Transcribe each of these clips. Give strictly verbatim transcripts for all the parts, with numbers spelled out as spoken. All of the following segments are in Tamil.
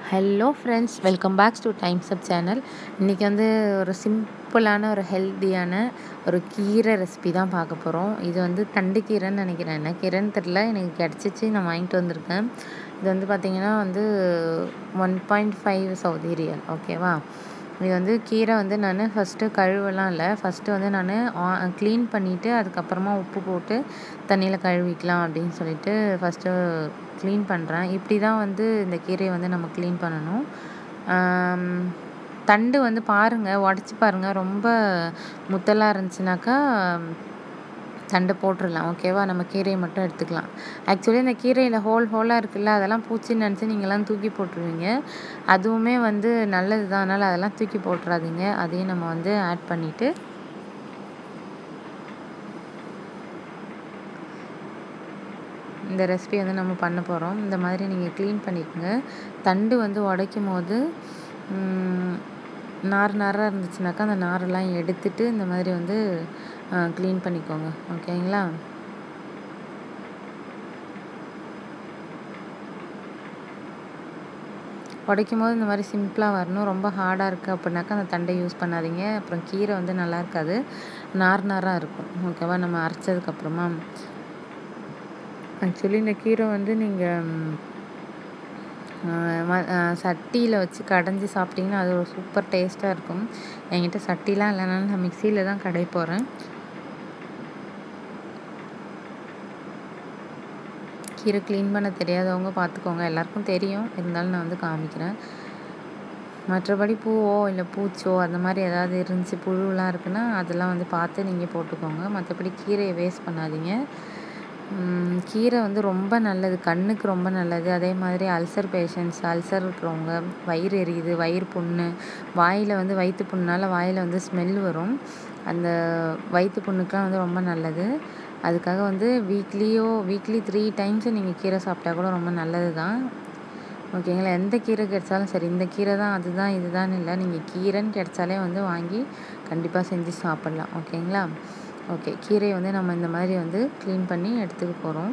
Hello friends, welcome back to times up channel. இன்றைக்கி வந்து ஒரு சிம்பிளான ஒரு ஹெல்த்தியான ஒரு கீரை ரெசிபி தான் பார்க்க போகிறோம். இது வந்து தண்டு கீரைன்னு நினைக்கிறேன், என்ன கீரைன்னு தெரில, எனக்கு கிடச்சிச்சு, நான் வாங்கிட்டு வந்திருக்கேன். இது வந்து பார்த்திங்கன்னா வந்து one point five Saudi riyal, ஓகேவா. இது வந்து கீரை வந்து நான் ஃபஸ்ட்டு கழுவலாம் இல்லை, ஃபஸ்ட்டு வந்து நான் க்ளீன் பண்ணிவிட்டு அதுக்கப்புறமா உப்பு போட்டு தண்ணியில் கழுவிக்கலாம் அப்படின்னு சொல்லிட்டு ஃபஸ்ட்டு க்ளீன் பண்ணுறேன். இப்படி தான் வந்து இந்த கீரையை வந்து நம்ம க்ளீன் பண்ணணும். தண்டு வந்து பாருங்கள், உடச்சி பாருங்கள், ரொம்ப முத்தலாக இருந்துச்சுனாக்கா தண்டை போட்டுடலாம், ஓகேவா. நம்ம கீரையை மட்டும் எடுத்துக்கலாம். ஆக்சுவலி இந்த கீரையில் ஹோல் ஹோலாக இருக்குல்ல, அதெல்லாம் பூச்சின்னு நினச்சி நீங்கள்லாம் தூக்கி போட்டுருவீங்க. அதுவுமே வந்து நல்லது தான், அதனால் அதெல்லாம் தூக்கி போட்டுறாதீங்க. அதையும் நம்ம வந்து ஆட் பண்ணிவிட்டு இந்த ரெசிபி வந்து நம்ம பண்ண போகிறோம். இந்த மாதிரி நீங்கள் க்ளீன் பண்ணிக்கோங்க. தண்டு வந்து உடைக்கும் போது நார் நாராக இருந்துச்சுனாக்கா அந்த நாரெல்லாம் எடுத்துட்டு இந்த மாதிரி வந்து க்ளீன் பண்ணிக்கோங்க, ஓகேங்களா. உடைக்கும் போது இந்த மாதிரி சிம்பிளாக வரணும். ரொம்ப ஹார்டாக இருக்குது அப்படின்னாக்கா அந்த தண்டை யூஸ் பண்ணாதீங்க. அப்புறம் கீரை வந்து நல்லா இருக்காது, நார் நாராக இருக்கும், ஓகேவா. நம்ம அரைச்சதுக்கப்புறமா ஆக்சுவலி இந்த கீரை வந்து நீங்கள் சட்டியில் வச்சு கடைஞ்சி சாப்பிட்டிங்கன்னா அது ஒரு சூப்பர் டேஸ்ட்டாக இருக்கும். என்கிட்ட சட்டிலாம் இல்லைனாலும் நான் மிக்சியில் தான் கடை போகிறேன். கீரை க்ளீன் பண்ண தெரியாதவங்க பார்த்துக்கோங்க, எல்லாருக்கும் தெரியும், இருந்தாலும் நான் வந்து காமிக்கிறேன். மற்றபடி பூவோ இல்லை பூச்சோ அந்த மாதிரி ஏதாவது இருந்துச்சு, புழுலாம் இருக்குன்னா அதெல்லாம் வந்து பார்த்து நீங்கள் போட்டுக்கோங்க. மற்றபடி கீரையை வேஸ்ட் பண்ணாதீங்க. கீரை வந்து ரொம்ப நல்லது, கண்ணுக்கு ரொம்ப நல்லது. அதே மாதிரி அல்சர் பேஷண்ட்ஸ், அல்சர் இருக்கிறவங்க, வயிறு எரியுது, வயிறு புண்ணு, வாயில் வந்து வயிற்று புண்ணுனால வாயில் வந்து ஸ்மெல் வரும், அந்த வயிற்று புண்ணுக்கெலாம் வந்து ரொம்ப நல்லது. அதுக்காக வந்து வீக்லியோ வீக்லி த்ரீ டைம்ஸு நீங்கள் கீரை சாப்பிட்டா கூட ரொம்ப நல்லது தான், ஓகேங்களா. எந்த கீரை கிடைச்சாலும் சரி, இந்த கீரை தான் அதுதான் இதுதான் இல்லை, நீங்கள் கீரைன்னு கிடைச்சாலே வந்து வாங்கி கண்டிப்பாக செஞ்சு சாப்பிட்லாம், ஓகேங்களா. ஓகே, கீரையை வந்து நம்ம இந்த மாதிரி வந்து க்ளீன் பண்ணி எடுத்துக்க போகிறோம்.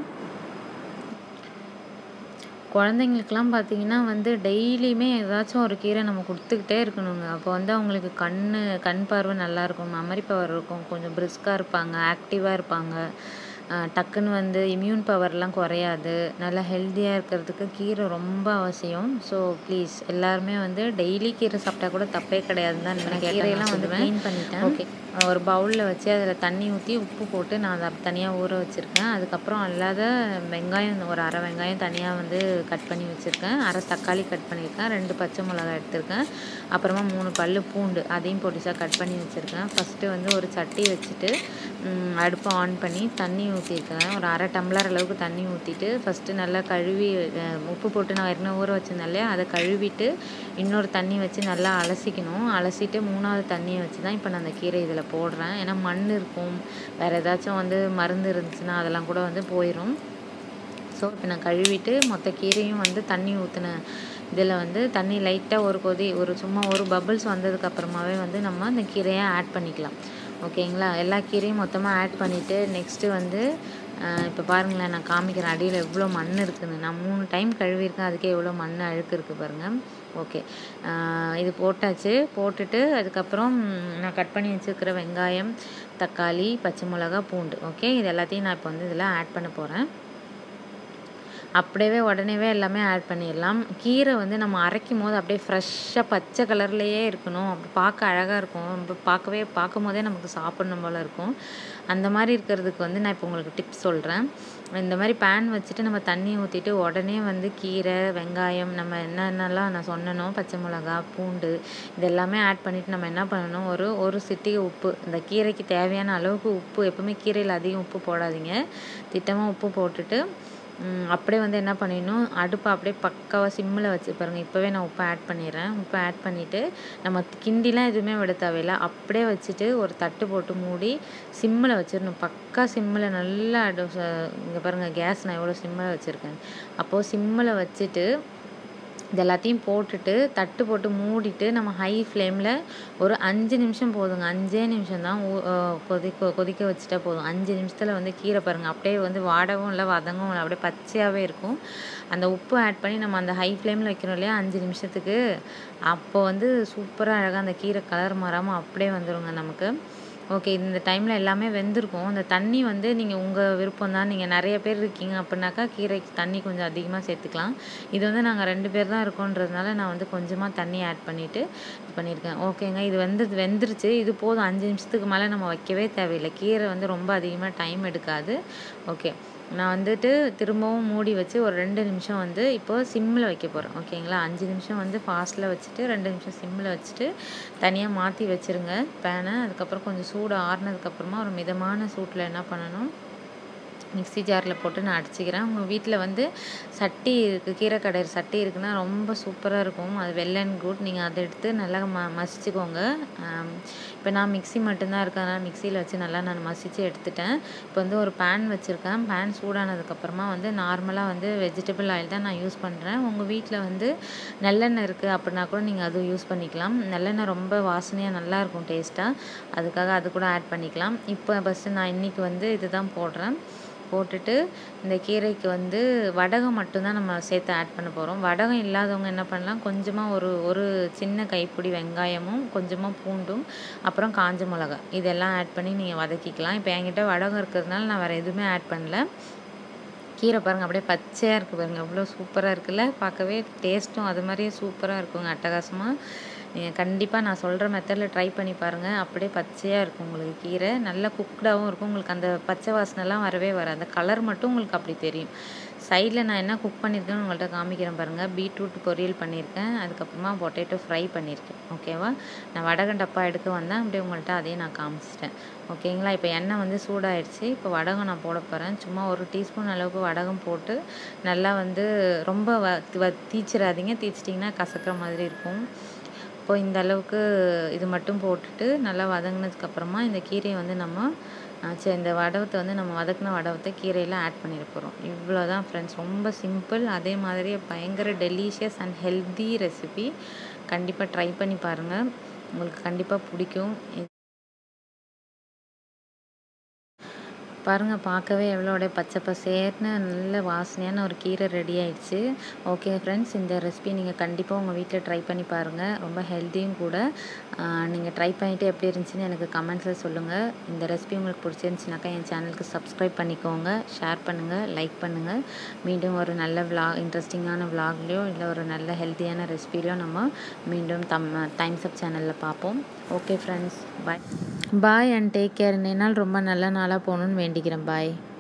குழந்தைங்களுக்கெல்லாம் பார்த்திங்கன்னா வந்து டெய்லியுமே ஏதாச்சும் ஒரு கீரை நம்ம கொடுத்துக்கிட்டே இருக்கணுங்க. அப்போ வந்து அவங்களுக்கு கண் கண் பார்வை நல்லாயிருக்கும், மெமரி பவர் இருக்கும், கொஞ்சம் பிரிஸ்காக இருப்பாங்க, ஆக்டிவாக இருப்பாங்க, டக்குன்னு வந்து இம்யூன் பவர்லாம் குறையாது. நல்லா ஹெல்த்தியாக இருக்கிறதுக்கு கீரை ரொம்ப அவசியம். ஸோ ப்ளீஸ் எல்லாருமே வந்து டெய்லி கீரை சாப்பிட்டா கூட தப்பே கிடையாதுன்னு தான் நினைக்கிறேன். கீரையெல்லாம் வந்து க்ளீன் பண்ணிட்டேன். ஓகே, ஒரு பவுலில் வச்சு அதில் தண்ணி ஊற்றி உப்பு போட்டு நான் அதை தனியாக ஊற வச்சுருக்கேன். அதுக்கப்புறம் அல்லாத வெங்காயம், ஒரு அரை வெங்காயம் தனியாக வந்து கட் பண்ணி வச்சுருக்கேன், அரை தக்காளி கட் பண்ணியிருக்கேன், ரெண்டு பச்சை மிளகாய் எடுத்திருக்கேன், அப்புறமா மூணு பல் பூண்டு அதையும் பொடிசாக கட் பண்ணி வச்சுருக்கேன். ஃபஸ்ட்டு வந்து ஒரு சட்டி வச்சுட்டு அடுப்பை ஆன் பண்ணி தண்ணி ஊற்றிருக்கேன். ஒரு அரை டம்ளர் அளவுக்கு தண்ணி ஊற்றிட்டு ஃபஸ்ட்டு நல்லா கழுவி உப்பு போட்டு நான் ஏற்கனவே ஊற வச்சுருந்தேன் இல்லையா, அதை கழுவிட்டு இன்னொரு தண்ணி வச்சு நல்லா அலசிக்கணும். அலசிட்டு மூணாவது தண்ணியை வச்சு தான் இப்போ நான் அந்த கீரை இதில் போடுறேன். ஏன்னா மண் இருக்கும், வேறு ஏதாச்சும் வந்து மருந்து இருந்துச்சுன்னா அதெல்லாம் கூட வந்து போயிடும். ஸோ இப்போ நான் கழுவிட்டு மொத்த கீரையும் வந்து தண்ணி ஊற்றினேன். இதில் வந்து தண்ணி லைட்டாக ஒரு கொதி ஒரு சும்மா ஒரு பபிள்ஸ் வந்ததுக்கப்புறமாவே வந்து நம்ம அந்த கீரையை ஆட் பண்ணிக்கலாம், ஓகேங்களா. எல்லா கீரையும் மொத்தமாக ஆட் பண்ணிவிட்டு நெக்ஸ்ட்டு வந்து இப்போ பாருங்களேன், நான் காமிக்கிறேன் அடியில் எவ்வளோ மண் இருக்குதுன்னு. நான் மூணு டைம் கழுவியிருக்கேன், அதுக்கே எவ்வளோ மண் அழுக்கு இருக்குது பாருங்கள். ஓகே, இது போட்டாச்சு. போட்டுட்டு அதுக்கப்புறம் நான் கட் பண்ணி வச்சுருக்கிற வெங்காயம், தக்காளி, பச்சை மிளகா, பூண்டு, ஓகே, இது எல்லாத்தையும் நான் இப்போ வந்து இதில் ஆட் பண்ண போகிறேன். அப்படியே உடனேவே எல்லாமே ஆட் பண்ணிடலாம். கீரை வந்து நம்ம அரைக்கும் போது அப்படியே ஃப்ரெஷ்ஷாக பச்சை கலர்லேயே இருக்கணும், அப்படி பார்க்க அழகாக இருக்கும், நம்ம பார்க்கவே பார்க்கும் போதே நமக்கு சாப்பிட்ணும் போல் இருக்கும். அந்த மாதிரி இருக்கிறதுக்கு வந்து நான் இப்போ உங்களுக்கு டிப்ஸ் சொல்கிறேன். இந்த மாதிரி பேன் வச்சுட்டு நம்ம தண்ணி ஊற்றிட்டு உடனே வந்து கீரை, வெங்காயம், நம்ம என்னென்னலாம் நான் சொன்னனோ, பச்சை மிளகா, பூண்டு, இது எல்லாமே ஆட் பண்ணிவிட்டு நம்ம என்ன பண்ணணும், ஒரு ஒரு சிட்டிகை உப்பு, இந்த கீரைக்கு தேவையான அளவுக்கு உப்பு, எப்போவுமே கீரையில் அதிகம் உப்பு போடாதீங்க, திட்டமாக உப்பு போட்டுட்டு அப்படியே வந்து என்ன பண்ணிடணும், அடுப்பை அப்படியே பக்காவாக சிம்மில் வச்சு பாருங்கள். இப்போவே நான் உப்பு ஆட் பண்ணிடுறேன். உப்பு ஆட் பண்ணிவிட்டு நம்ம கிண்டிலாம் எதுவுமே விட தேவையில்லை, அப்படியே வச்சுட்டு ஒரு தட்டு போட்டு மூடி சிம்மில் வச்சிடணும். பக்கா சிம்மில் நல்லா அடு இங்கே பாருங்கள், கேஸ் நான் எவ்வளோ சிம்மில் வச்சுருக்கேன். அப்போது சிம்மில் வச்சுட்டு இது எல்லாத்தையும் போட்டுட்டு தட்டு போட்டு மூடிட்டு நம்ம ஹை ஃப்ளேமில் ஒரு அஞ்சு நிமிஷம் போதுங்க. அஞ்சே நிமிஷம் தான் ஊ கொதிக்க கொதிக்க வச்சுட்டா போதும். அஞ்சு நிமிஷத்தில் வந்து கீரை பாருங்கள் அப்படியே வந்து வாடவும் இல்லை வதங்கவும் இல்லை, அப்படியே பச்சையாகவே இருக்கும். அந்த உப்பு ஆட் பண்ணி நம்ம அந்த ஹை ஃப்ளேமில் வைக்கிறோம் இல்லையா அஞ்சு நிமிஷத்துக்கு, அப்போ வந்து சூப்பராக அழகாக அந்த கீரை கலர் மாறாமல் அப்படியே வந்துடுங்க நமக்கு. ஓகே, இந்த டைமில் எல்லாமே வெந்திருக்கும். அந்த தண்ணி வந்து நீங்கள் உங்கள் விருப்பம் தான். நீங்கள் நிறைய பேர் இருக்கீங்க அப்படின்னாக்கா கீரைக்கு தண்ணி கொஞ்சம் அதிகமாக சேர்த்துக்கலாம். இது வந்து நாங்கள் ரெண்டு பேர் தான் இருக்கோன்றதுனால நான் வந்து கொஞ்சமாக தண்ணி ஆட் பண்ணிவிட்டு இது பண்ணியிருக்கேன். ஓகேங்க, இது வந்து வெந்துருச்சு. இது போதும், அஞ்சு நிமிஷத்துக்கு மேலே நம்ம வைக்கவே தேவையில்லை. கீரை வந்து ரொம்ப அதிகமாக டைம் எடுக்காது. ஓகே, நான் வந்துட்டு திரும்பவும் மூடி வச்சு ஒரு ரெண்டு நிமிஷம் வந்து இப்போது சிம்மில் வைக்க போகிறேன். ஓகேங்களா, அஞ்சு நிமிஷம் வந்து ஃபாஸ்ட்டில் வச்சுட்டு ரெண்டு நிமிஷம் சிம்மில் வச்சுட்டு தனியாக மாற்றி வச்சுருங்க பேனை. அதுக்கப்புறம் கொஞ்சம் சூடு ஆறுனதுக்கப்புறமா ஒரு மிதமான சூட்டில் என்ன பண்ணணும், மிக்ஸி ஜாரில் போட்டு நான் அடிச்சுக்கிறேன். உங்கள் வீட்டில் வந்து சட்டி இருக்குது, கீரை கடையிற சட்டி இருக்குன்னா ரொம்ப சூப்பராக இருக்கும். அது வெல் அண்ட் குட். நீங்கள் அதை எடுத்து நல்லா ம மசிச்சுக்கோங்க. இப்போ நான் மிக்ஸி மட்டும்தான் இருக்கனால மிக்சியில் வச்சு நல்லா நான் மசித்து எடுத்துட்டேன். இப்போ வந்து ஒரு பேன் வச்சுருக்கேன். பேன் சூடானதுக்கப்புறமா வந்து நார்மலாக வந்து வெஜிடபிள் ஆயில் தான் நான் யூஸ் பண்ணுறேன். உங்கள் வீட்டில் வந்து நல்லெண்ணெய் இருக்குது அப்படின்னா கூட நீங்கள் அதுவும் யூஸ் பண்ணிக்கலாம். நல்லெண்ணெய் ரொம்ப வாசனையாக நல்லாயிருக்கும் டேஸ்ட்டாக, அதுக்காக அது கூட ஆட் பண்ணிக்கலாம். இப்போ ஃபஸ்ட்டு நான் இன்றைக்கி வந்து இது தான் போடுறேன். போட்டுட்டு இந்த கீரைக்கு வந்து வடகம் மட்டும்தான் நம்ம சேர்த்து ஆட் பண்ண போகிறோம். வடகம் இல்லாதவங்க என்ன பண்ணலாம், கொஞ்சமாக ஒரு ஒரு சின்ன கைப்பிடி வெங்காயமும் கொஞ்சமாக பூண்டும் அப்புறம் காஞ்ச மிளகா இதெல்லாம் ஆட் பண்ணி நீங்கள் வதக்கிக்கலாம். இப்போ என்கிட்ட வடகம் இருக்கிறதுனால நான் வேறு எதுவுமே ஆட் பண்ணல. கீரை பாருங்கள் அப்படியே பச்சையாக இருக்குது பாருங்கள், அவ்வளோ சூப்பராக இருக்குல்ல, பார்க்கவே டேஸ்ட்டும் அது மாதிரியே சூப்பராக இருக்குங்க, அட்டகாசமாக. நீங்கள் கண்டிப்பாக நான் சொல்கிற மெத்தடில் ட்ரை பண்ணி பாருங்கள். அப்படியே பச்சையாக இருக்கும் உங்களுக்கு கீரை, நல்லா குக்டாகவும் இருக்கும். உங்களுக்கு அந்த பச்சை வாசனைலாம் வரவே வராது, அந்த கலர் மட்டும் உங்களுக்கு அப்படி தெரியும். சைடில் நான் என்ன குக் பண்ணியிருக்கேன்னு உங்கள்கிட்ட காமிக்கிறேன் பாருங்கள். பீட்ரூட் பொரியல் பண்ணியிருக்கேன், அதுக்கப்புறமா பொட்டேட்டோ ஃப்ரை பண்ணியிருக்கேன். ஓகேவா, நான் வடகம் டப்பா எடுக்க வந்தேன், அப்படியே உங்கள்கிட்ட அதையும் நான் காமிச்சிட்டேன். ஓகேங்களா, இப்போ எண்ணெய் வந்து சூடாயிடுச்சு. இப்போ வடகம் நான் போட போகிறேன். சும்மா ஒரு டீஸ்பூன் அளவுக்கு வடகம் போட்டு நல்லா வந்து ரொம்ப வ வ தீச்சிடாதீங்க, தீச்சிட்டிங்கன்னா கசக்கிற மாதிரி இருக்கும். இப்போ இந்த அளவுக்கு இது மட்டும் போட்டுட்டு நல்லா வதங்கினதுக்கப்புறமா இந்த கீரையை வந்து நம்ம சரி இந்த வடவத்தை வந்து நம்ம வதக்கின வடவத்தை கீரையில் ஆட் பண்ணிட போகிறோம். இவ்வளோ தான் ஃப்ரெண்ட்ஸ், ரொம்ப சிம்பிள், அதே மாதிரி பயங்கர டெலிஷியஸ் அண்ட் ஹெல்தி ரெசிபி. கண்டிப்பாக ட்ரை பண்ணி பாருங்கள், உங்களுக்கு கண்டிப்பாக பிடிக்கும். பாருங்கள், பார்க்கவே எவ்வளோ பச்சை பசேர்னு நல்ல வாசனையான ஒரு கீரை ரெடி ஆயிடுச்சு. ஓகே ஃப்ரெண்ட்ஸ், இந்த ரெசிபி நீங்கள் கண்டிப்பாக உங்கள் வீட்டில் ட்ரை பண்ணி பாருங்கள், ரொம்ப ஹெல்த்தியும் கூட. நீங்கள் ட்ரை பண்ணிவிட்டு எப்படி இருந்துச்சுன்னு எனக்கு கமெண்ட்ஸில் சொல்லுங்கள். இந்த ரெசிபி உங்களுக்கு பிடிச்சிருந்துச்சுனாக்கா என் சேனலுக்கு சப்ஸ்கிரைப் பண்ணிக்கோங்க, ஷேர் பண்ணுங்கள், லைக் பண்ணுங்கள். மீண்டும் ஒரு நல்ல விளாக் இன்ட்ரெஸ்டிங்கான விளாக்லையோ இல்லை ஒரு நல்ல ஹெல்த்தியான ரெசிபிலையோ நம்ம மீண்டும் தம் டைம்ஸ் அப் சேனலில் பார்ப்போம். Okay friends, bye bye and take care. இந்த நாள் ரொம்ப நல்ல நாளாக போகணுன்னு வேண்டிக்கிறேன். பாய்.